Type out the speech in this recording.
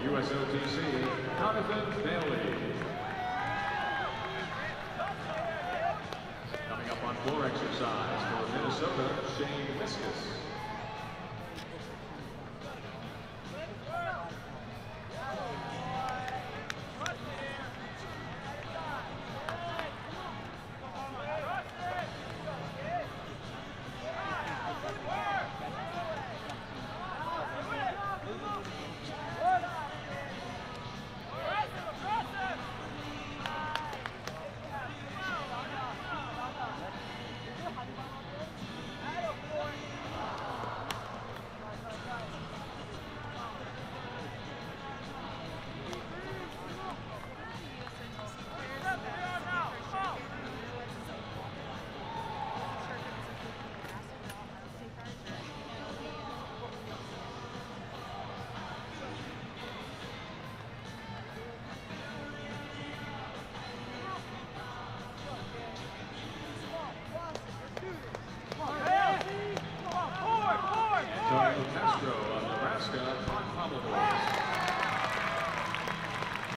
USOTC, Jonathan Bailey. Coming up on floor exercise for Minnesota, Shane Miskus. Antonio Castro of Nebraska on Pommel horse.